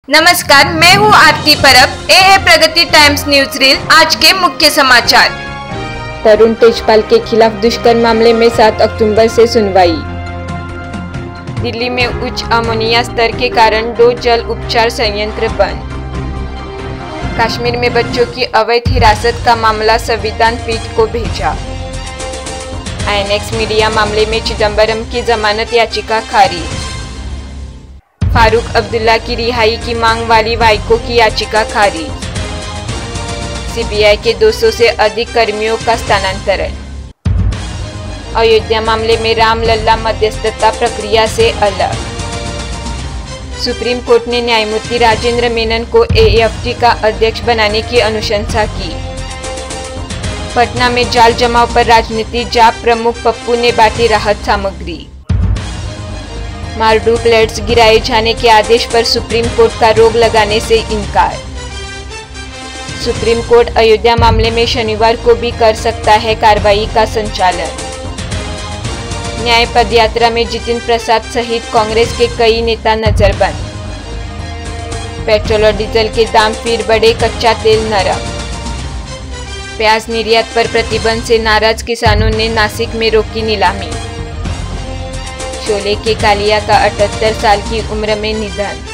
नमस्कार, मैं हूं आरती परब। ये है प्रगति टाइम्स न्यूज रील। आज के मुख्य समाचार। तरुण तेजपाल के खिलाफ दुष्कर्म मामले में 7 अक्टूबर से सुनवाई। दिल्ली में उच्च अमोनिया स्तर के कारण 2 जल उपचार संयंत्र बंद। कश्मीर में बच्चों की अवैध हिरासत का मामला संविधान पीठ को भेजा। आईएनएक्स मीडिया मामले में चिदंबरम की जमानत याचिका खारिज। फारूक अब्दुल्ला की रिहाई की मांग वाली वाइको की याचिका खारिज। सीबीआई के 200 से अधिक कर्मियों का स्थानांतरण। अयोध्या मामले में रामलला मध्यस्थता प्रक्रिया से अलग। सुप्रीम कोर्ट ने न्यायमूर्ति राजेंद्र मेनन को एएफटी का अध्यक्ष बनाने की अनुशंसा की। पटना में जाल जमाव पर राजनीति, जाप प्रमुख पप्पू ने बांटी राहत सामग्री। मारडू प्लेट्स गिराए जाने के आदेश पर सुप्रीम कोर्ट का रोक लगाने से इनकार। सुप्रीम कोर्ट अयोध्या मामले में शनिवार को भी कर सकता है कार्रवाई का संचालन। न्याय पदयात्रा में जितिन प्रसाद सहित कांग्रेस के कई नेता नजरबंद। पेट्रोल और डीजल के दाम फिर बढ़े, कच्चा तेल नरम। प्याज निर्यात पर प्रतिबंध से नाराज किसानों ने नासिक में रोकी नीलामी। शोले के कालिया का 78 साल की उम्र में निधन।